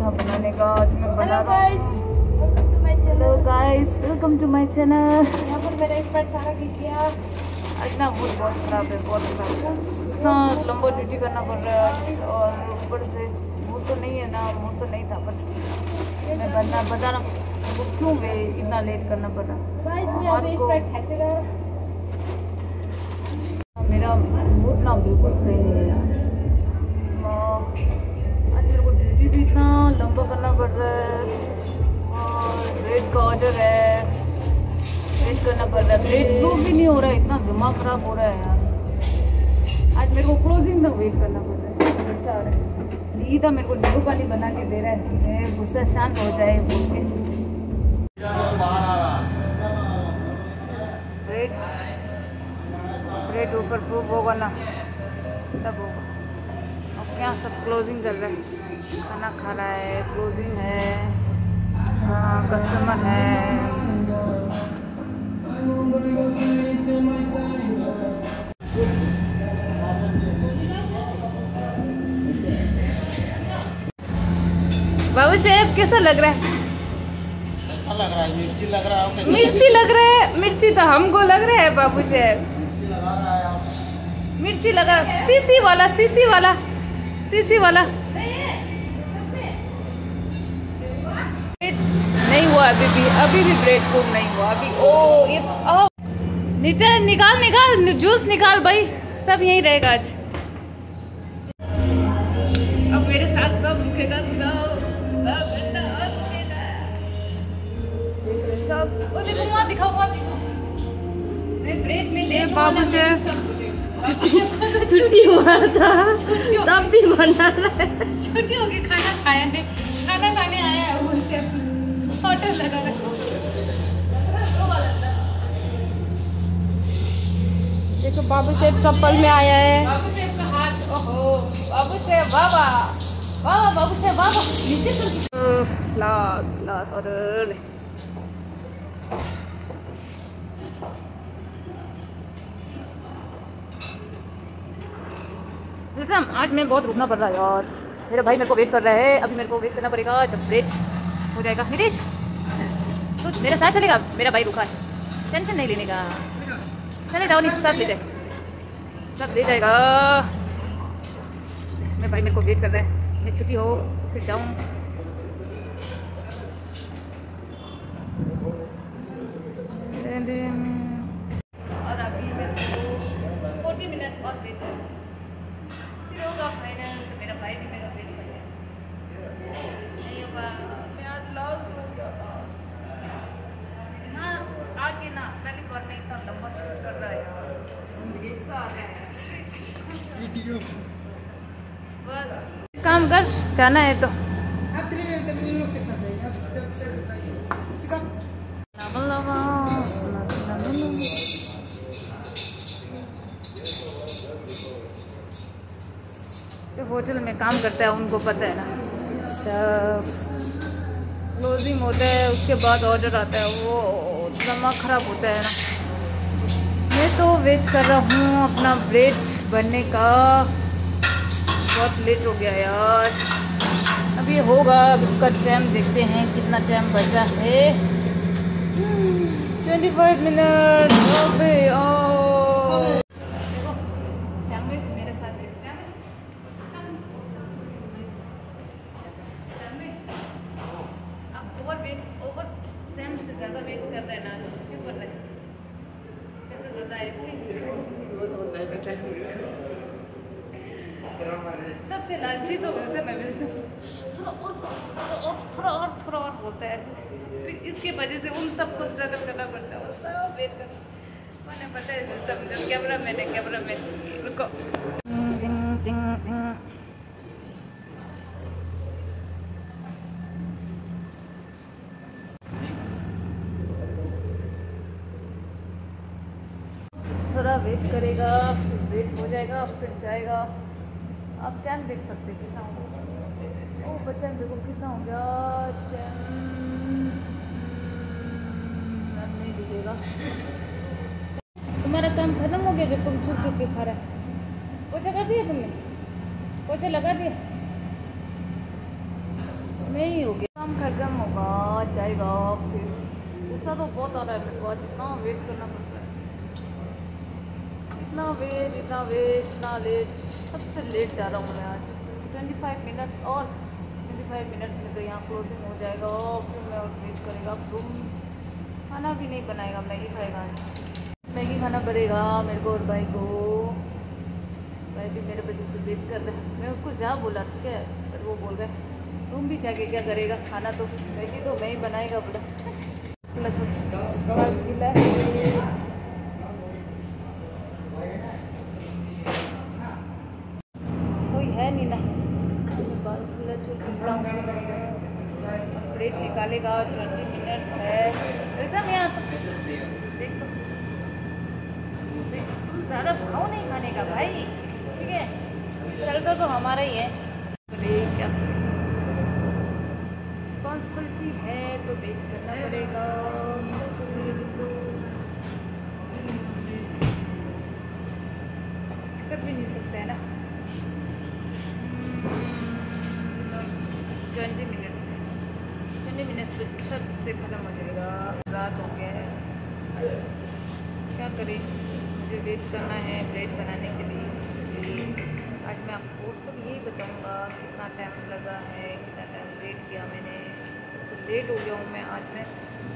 था बनाने का। आज मैं बना रहा हूँ। Hello guys, welcome to my channel. यहाँ पर मेरा इस बार सारा गिर गया। आज ना मूड बहुत ख़राब है, बहुत ख़राब। इतना लंबा ड्यूटी करना पड़ रहा है और ऊपर से मूड तो नहीं है ना, मूड तो नहीं था, पर मैं बता रहा हूँ क्यों वे इतना लेट करना पड़ा। मेरा मूड ना बिल्कुल सही नहीं है यार। आज मेरे को ड्यूटी भी इतना लंबा करना पड़ रहा है और ब्रेड का ऑर्डर है, वेट करना पड़ रहा है। ब्रेड प्रूफ भी नहीं हो रहा है, इतना दिमाग ख़राब हो रहा है यार। आज मेरे को क्लोजिंग तक वेट करना पड़ रहा है। गुस्सा आ रहा है। ईदा मेरे को नींबू पानी बना के दे रहा है, गुस्सा शांत हो जाए बोल के। ब्रेड ऊपर प्रूफ होगा ना तब होगा। और क्या सब क्लोजिंग कर रहा है, खाना खा रहा है, क्लोजिंग है, कस्टमर है। बाबू शेफ कैसा लग रहा है? कैसा लग रहा है? मिर्ची लग रहा है। मिर्ची लग रहा है। मिर्ची तो हमको लग रहा है बाबू शेफ। मिर्ची लगा, सीसी वाला, सीसी वाला, सीसी वाला। नहीं हुआ अभी भी ब्रेड प्रूफ नहीं हुआ अभी। ओ ये नितिन निकाल निकाल, जूस निकाल भाई, सब यहीं रहेगा आज। अब मेरे साथ सब रुकेगा, सब वो देखो वहाँ दिखाओ, वहाँ दिखाओ। ब्रेड में ले बाबू से छुट्टी हुआ था तब भी बना रहा है। छुट्टी हो गई, खाना खाया है, खाना खाने आया है वो शेफ, होटल लगा है। देखो बाबू शेफ चप्पल में आया है। बाबू शेफ का हाथ, ओहो बाबू शेफ, बाबा बाबा, बाबू शेफ बाबा नीचे कर। Last order. आज मैं बहुत रुकना पड़ रहा है यार। मेरा भाई मेरे को वेट कर रहा है, अभी मेरे को वेट करना पड़ेगा जब ब्रेक हो जाएगा। नितेश तो मेरे साथ चलेगा, मेरा भाई रुका है, टेंशन नहीं लेने का। चले जाओ, नहीं सब ले जाए, सब ले जाएगा। मेरा भाई मेरे को वेट कर रहा है, मैं छुट्टी हो फिर जाऊँ। और अभी मेरे को 40 मिनट और वेट है, फिर होगा फाइनल। तो मेरा भाई भी मेरा वेट कर रहा है। नहीं होगा, मैं आज लॉस हो गया। हाँ आके ना पहली बार में इतना लंबा शूट कर रहा है यार, गुस्सा आ रहा है। बस काम कर, जाना है तो जो होटल में काम करता है उनको पता है ना, जब क्लोजिंग होता है उसके बाद ऑर्डर आता है, वो दिमाग ख़राब होता है ना। मैं तो वेट कर रहा हूँ अपना ब्रेड बनने का। बहुत लेट हो गया यार, अभी होगा। अब इसका टाइम देखते हैं कितना टाइम बचा है। 25 मिनट। मेरे साथ ओवर टाइम से ज़्यादा वेट कर रहे हैं ना, क्यों कर रहे हैं? कैसे ज़्यादा है सबसे लालची तो विल्सन है। विल्सन थोड़ा और बोलता है, फिर इसके वजह से उन सबको स्ट्रगल करना पड़ता है और सब वेट कर। मैंने पता है विल्सन जब कैमरा मैन रुको। थोड़ा वेट करेगा, फिर वेट हो जाएगा, फिर जाएगा। आप टाइम देख सकते हैं कितना हो गया। ओ बच्चा देखो कितना हो गया टाइम, नहीं दिखेगा। तुम्हारा काम खत्म हो गया जो तुम छुप छुप के खा रहा है। पोछा कर दिया तुमने? पोछा लगा दिया? में ही हो गया, काम खत्म होगा जाएगा फिर। गुस्सा तो बहुत आ रहा है मेरे को, आज इतना वेट करना पड़ता है, इतना वेट इतना लेट, सबसे लेट जा रहा हूँ मैं आज। 25 मिनट्स और 25 मिनट्स में तो यहाँ क्लोजिंग हो जाएगा और फिर मैं और वेट करेगा। तुम खाना भी नहीं बनाएगा, मैगी खाएगा, मैगी खाना पड़ेगा मेरे को और भाई को। भाई भी मेरे वजह से वेट कर रहा है, मैं उसको जा बोला ठीक है, पर वो बोल रहा है तुम भी जाके क्या करेगा, खाना तो मैगी तो मैं ही बनाएगा बोला। कोई है नहीं ना, प्लेट निकालेगा। 20 मिनट्स है, ऐसा नहीं आता। देख तो ज़्यादा भाव नहीं खाने का भाई, ठीक है, चलता तो हमारा ही है। क्या रिस्पॉन्सिबिलिटी है तो वेट करना पड़ेगा। कुछ कर भी नहीं सकते है ना। 20 मिनट्स तो छत से ख़त्म हो जाएगा। रात हो गया है, क्या करें, मुझे वेट करना है ब्रेड बनाने के लिए। इसलिए आज मैं आपको सब यही बताऊंगा कितना टाइम लगा है, कितना टाइम वेट किया मैंने। सबसे लेट हो गया हूँ मैं आज। मैं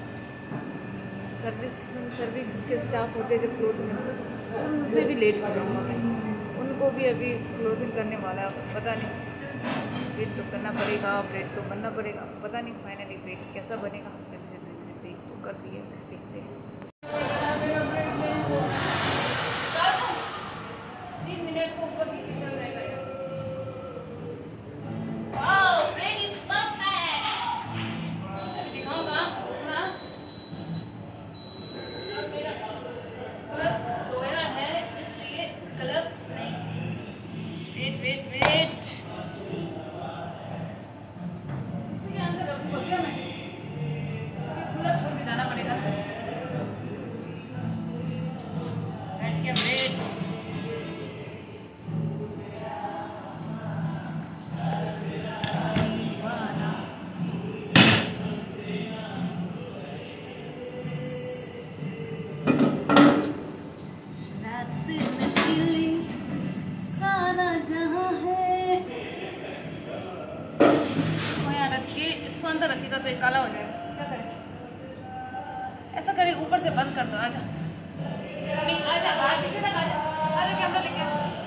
सर्विस के स्टाफ होते जब क्लोजिंग में, उनसे भी लेट कर रहा हूँ मैं, उनको भी अभी क्लोजिंग करने वाला है। पता नहीं, वेट तो करना पड़ेगा, ब्रेड तो बनना पड़ेगा, पता नहीं फाइनली ब्रेड कैसा बनेगा। जल्दी ब्रेड तो कर दिए, देखते हैं। 3 मिनट को ऊपर नीचे चल जाएगा। Wow, bread is perfect. दिखाऊंगा ना, मेरा कलर्स धोया है इसलिए कलर्स नहीं। वेट इसके अंदर रखूंगा क्या मैं, खुला छोड़ के जाना पड़ेगा। बैठ गया ब्रेड। इसको अंदर रखेगा तो ये काला हो जाएगा, क्या करें, ऐसा करें ऊपर से बंद कर दो। आजा आजा बाहर पीछे तक आजा, आजा कैमरा लेके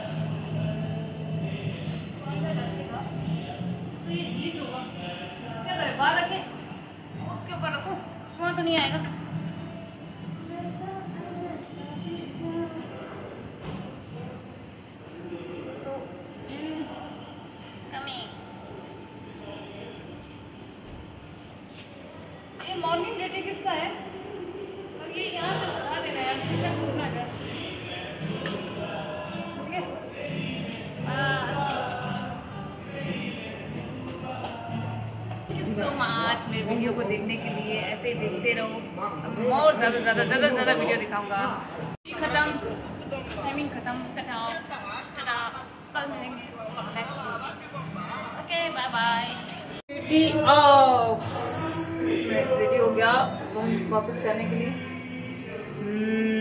तो ये हीट होगा, क्या करें, बाहर रखे उसके ऊपर रखो, वहाँ तो नहीं आएगा। मॉर्निंग ड्यूटी किसका है, और ये यहाँ से उठा देना है, शीशा खोलना है, ठीक है। थैंक यू सो मच मेरे वीडियो को देखने के लिए, ऐसे ही देखते रहो, और ज़्यादा वीडियो दिखाऊंगा। खत्म, टाइमिंग खत्म, टाटा, कल मिलेंगे next. Okay, bye bye. Duty off, ready हो गया वापस जाने के लिए।